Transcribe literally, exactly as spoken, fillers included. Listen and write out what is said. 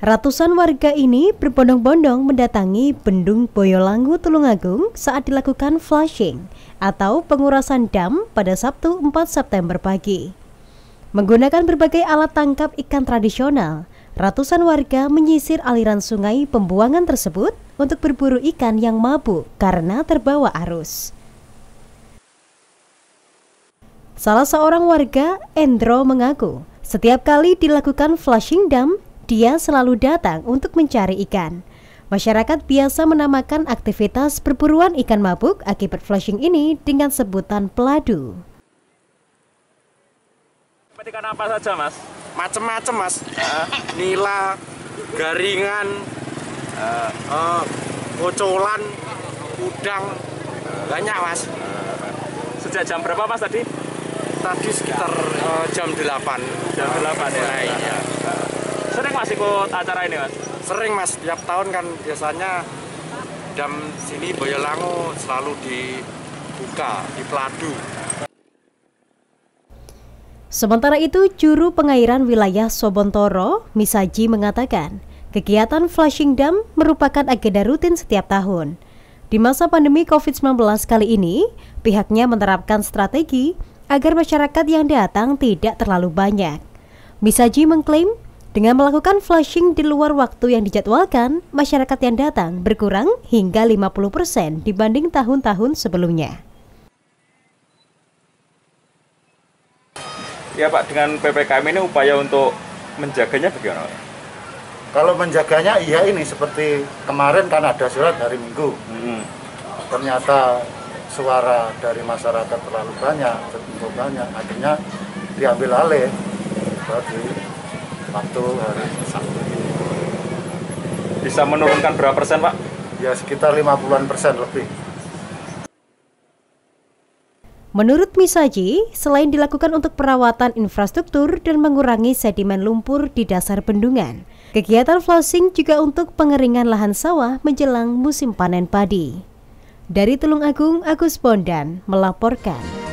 Ratusan warga ini berbondong-bondong mendatangi Bendung Boyolangu Tulungagung saat dilakukan flushing atau pengurasan dam pada Sabtu empat September pagi. Menggunakan berbagai alat tangkap ikan tradisional, ratusan warga menyisir aliran sungai pembuangan tersebut untuk berburu ikan yang mabuk karena terbawa arus. Salah seorang warga, Endro, mengaku setiap kali dilakukan flushing dam, dia selalu datang untuk mencari ikan. Masyarakat biasa menamakan aktivitas perburuan ikan mabuk akibat flushing ini dengan sebutan peladu. Ikan apa saja, Mas? Macem-macem, Mas. Uh, nila, garingan, uh, uh, kocolan, udang, uh, banyak, Mas. Uh, sejak jam berapa, Mas, tadi? Tadi sekitar uh, jam delapan. Jam delapan, ya? Ya. Sering Mas ikut acara ini, Mas? Sering, Mas. Tiap tahun kan biasanya dam sini Boyolangu selalu dibuka, di peladu. Sementara itu, Juru Pengairan Wilayah Sobontoro, Misaji, mengatakan kegiatan flushing dam merupakan agenda rutin setiap tahun. Di masa pandemi covid sembilan belas kali ini, pihaknya menerapkan strategi agar masyarakat yang datang tidak terlalu banyak. Misaji mengklaim dengan melakukan flushing di luar waktu yang dijadwalkan, masyarakat yang datang berkurang hingga lima puluh persen dibanding tahun-tahun sebelumnya. Ya Pak, dengan P P K M ini upaya untuk menjaganya bagaimana? Kalau menjaganya, iya ini seperti kemarin kan ada surat hari Minggu. Hmm. Ternyata suara dari masyarakat terlalu banyak, terlalu banyak, akhirnya diambil alih di waktu hari Sabtu ini. Bisa menurunkan berapa persen, Pak? Ya sekitar lima puluhan persen lebih. Menurut Misaji, selain dilakukan untuk perawatan infrastruktur dan mengurangi sedimen lumpur di dasar bendungan, kegiatan flushing juga untuk pengeringan lahan sawah menjelang musim panen padi. Dari Tulungagung, Agus Bondan melaporkan.